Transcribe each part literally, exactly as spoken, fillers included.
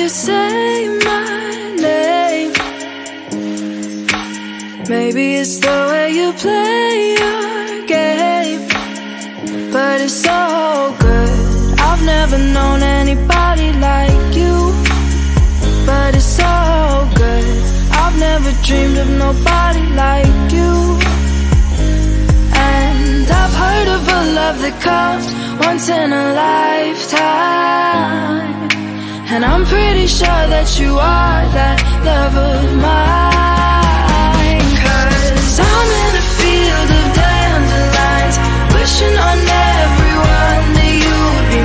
say my name. Maybe it's the way you play your game, but it's so good. I've never known anybody like you, but it's so good. I've never dreamed of nobody like you. And I've heard of a love that comes once in a lifetime, and I'm pretty sure that you are that love of mine. Cause I'm in a field of dandelions, wishing on everyone that you would be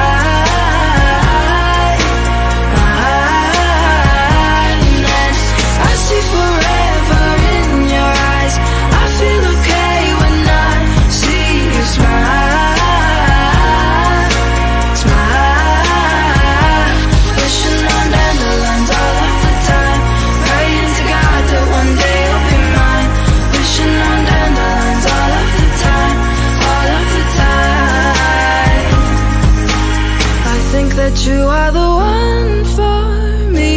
mine, mine. And I see forever in your eyes. I feel okay when I see you smile. That you are the one for me,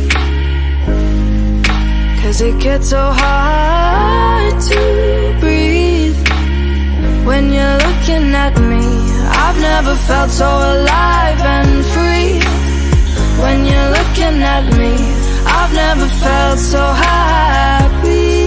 cause it gets so hard to breathe when you're looking at me. I've never felt so alive and free. When you're looking at me, I've never felt so happy.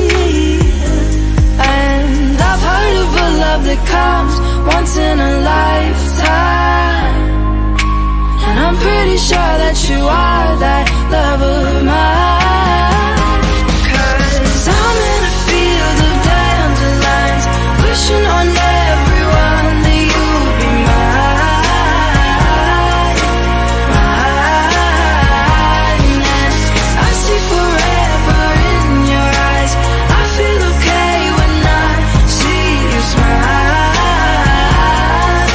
And I've heard of a love that comes once in a lifetime, and I'm pretty sure that you are that love of mine. Cause I'm in a field of dandelions, wishing on everyone that you would be mine, mine. And I see forever in your eyes. I feel okay when I see you smile,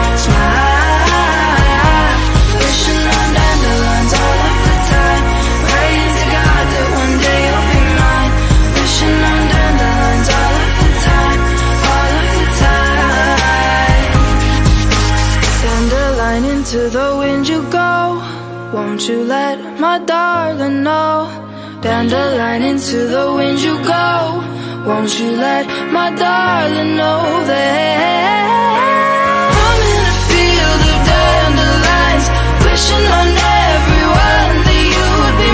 smile. Wishing on dandelions all of the time, praying to God that one day you'll be mine. Wishing on dandelions all of the time, all of the time. Dandelion, into the wind you go, won't you let my darling know? Dandelion, into the wind you go, won't you let my darling know that I'm in a field of dandelions, wishing on everyone that you would be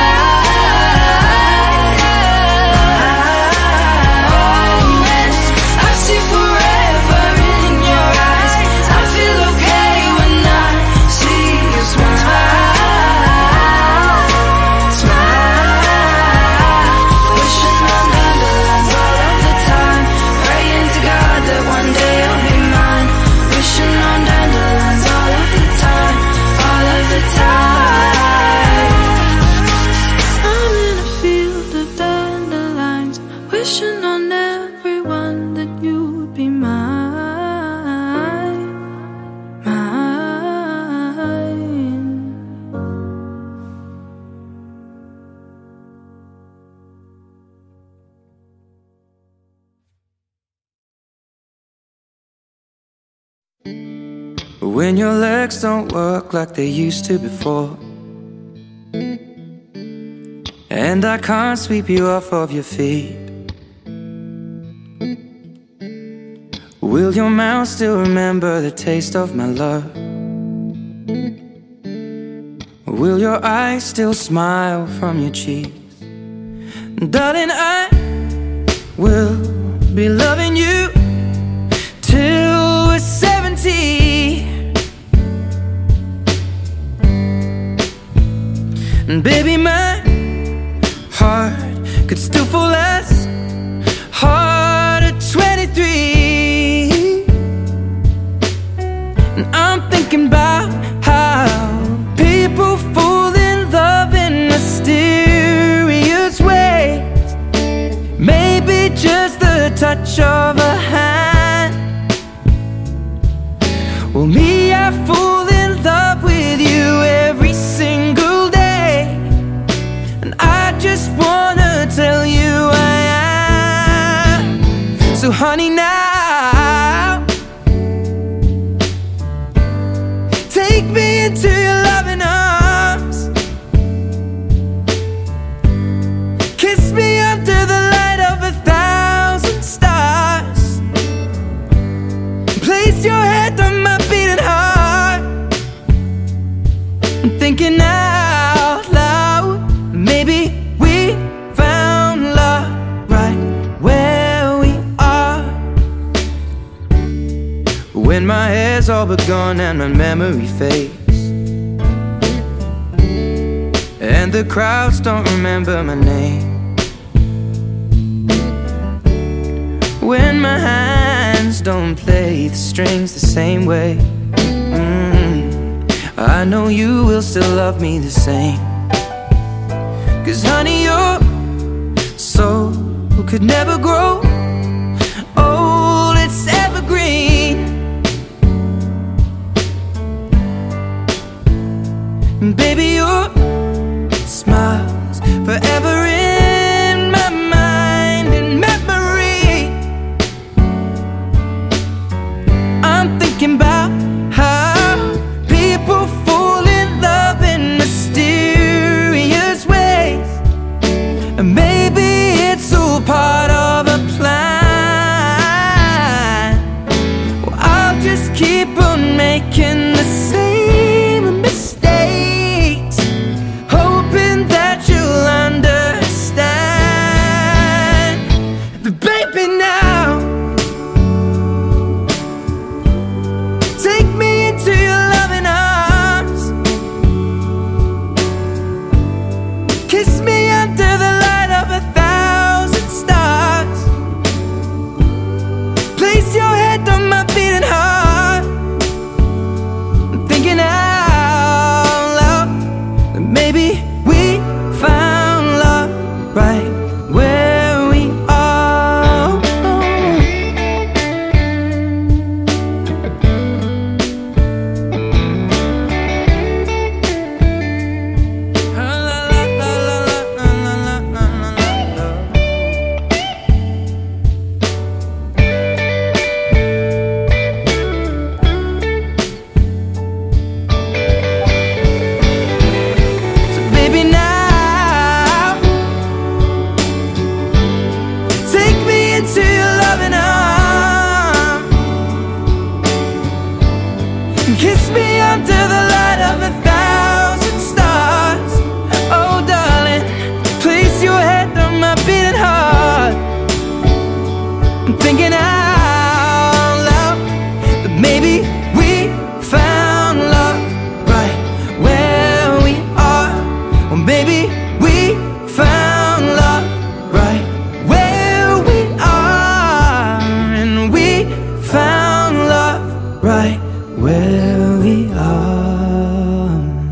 mine. And I see forever in your eyes. I feel okay when I see you smile, smile. Wishing on dandelions all of the time, praying to God that one day you'll be mine. Wishing on dandelions all of the time, all of the time. I'm in a field of dandelions, wishing on everyone that you would be mine, mine. When your legs don't work like they used to before, and I can't sweep you off of your feet, will your mouth still remember the taste of my love? Will your eyes still smile from your cheeks? Darling, I will be loving you till we're seventy. And baby, my heart could still fall as hard at twenty-three. And I'm thinking about how people fall in love in mysterious ways. Maybe just the touch of a hand. Well, me, I fall in love with you every single day. I just wanna tell you I am. So honey, now take me into your loving arms. all but gone and my memory fades, and the crowds don't remember my name. When my hands don't play the strings the same way, mm, I know you will still love me the same. 'Cause honey, your soul could never grow old, it's evergreen. And baby, your smile's forever in my mind and memory. I'm thinking about how people fall in love in mysterious ways, and maybe it's all part of a plan. Well, I'll just keep on making the same mistakes, hoping that you'll understand. But baby, now take me into your loving arms, kiss me under the light of a thousand stars, place your head on my beating heart. I'm thinking out loud that maybe we found love right where we are. La, la, la, la, la, la, la, la, la, la. So baby, now take me into your loving arms, and kiss me under the light of a thousand stars. Oh darling, place your head on my beating heart. I'm thinking out loud that maybe we found love right where we are. Well, maybe we found love right where we are, and we found love right where we are.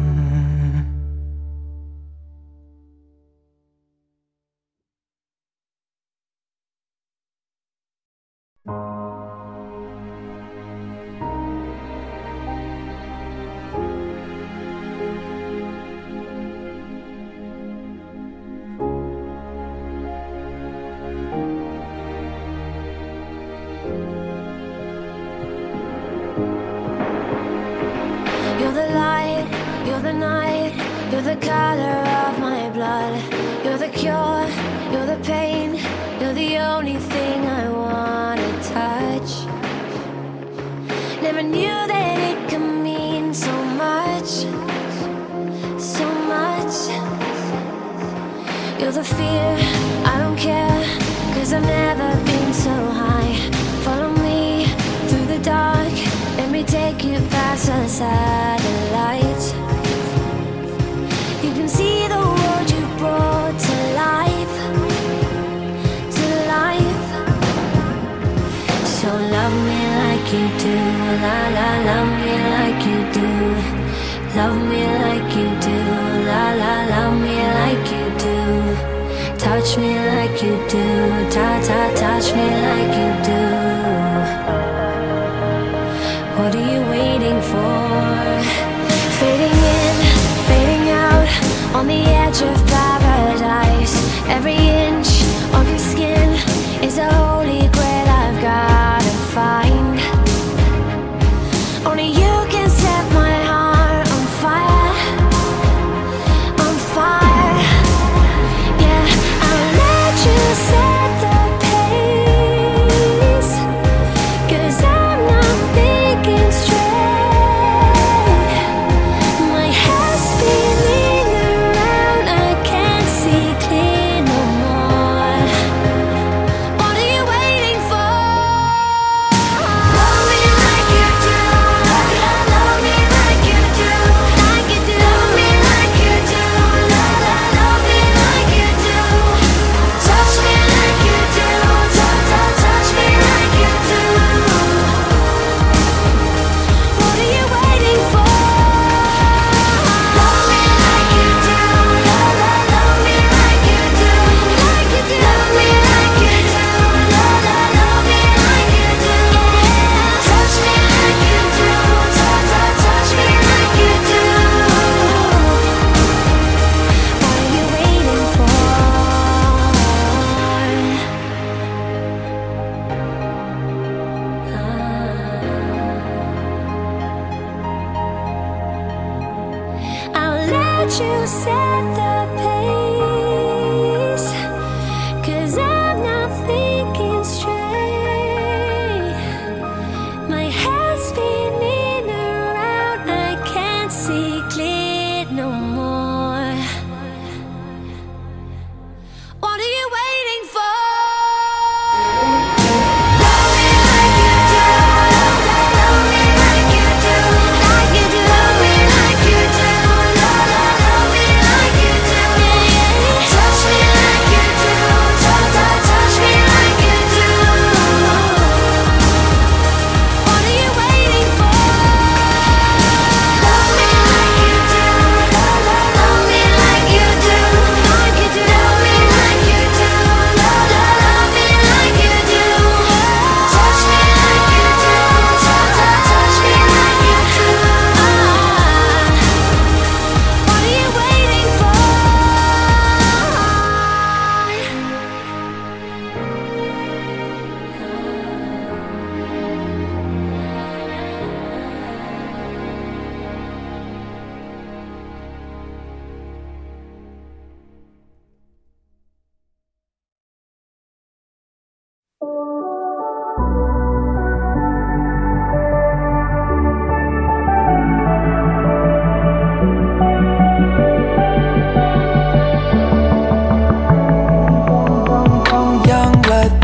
You're the light, you're the night, you're the color of my blood. You're the cure, you're the pain, you're the only thing I wanna touch. Never knew that it could mean so much, so much. You're the fear, I don't care, 'cause I've never been so high. Follow me through the dark, let me take you past the satellites. You can see the world you brought to life, to life. So love me like you do, la la, love me like you do. Love me like you do, la la, love me like you do. Touch me like you do, ta ta, touch me like you do. What are you waiting for? Fading in, fading out, on the edge of paradise. Every inch of your skin is a holy grail I've gotta find. Only you can set my heart on fire, on fire. Yeah, I'll let you set the pace, 'cause I'm not thinking straight. My head's spinning around, I can't see clear no more. What are you waiting for? Love me like you do, la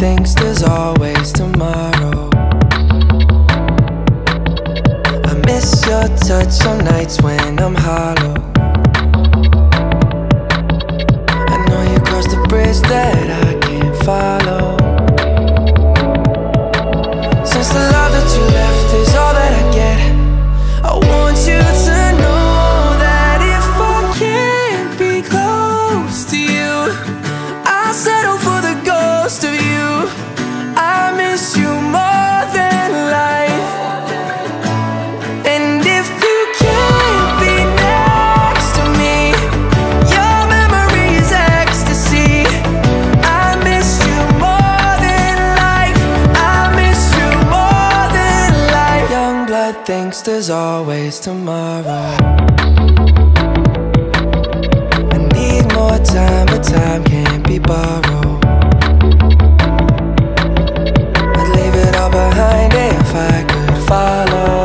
thinks there's always tomorrow. I miss your touch on nights when I'm hollow. I know you crossed the bridge that I can't follow. Since the love that you left is all that I get, I want you to know that if I can't be close to you, I'll settle for the ghost of you. I miss you more than life. And if you can't be next to me, your memory is ecstasy. I miss you more than life. I miss you more than life. Young blood thinks there's always tomorrow. I need more time, but time can't be borrowed. I'd leave it all behind if I could follow.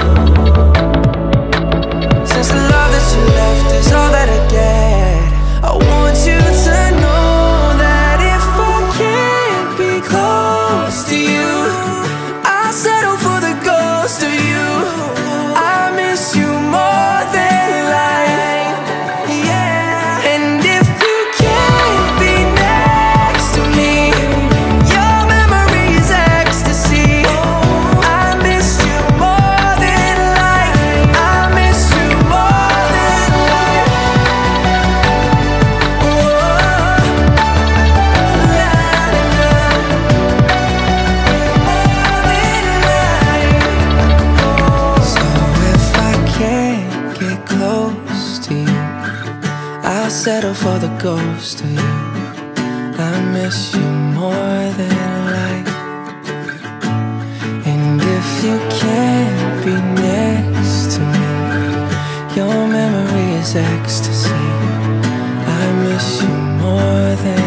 Since the love that you left is all that I get, I want you to know that if I can't be close to you, I'll settle for the ghost of you. I miss you more than life, yeah. And if you can't be next to me, your memory is ecstasy. I miss you more than life. I miss you more than life. So if I can't get close to you, I'll settle for the ghost of you. I miss you more than life. And if you can't be next to me, your memory is ecstasy. I miss you more than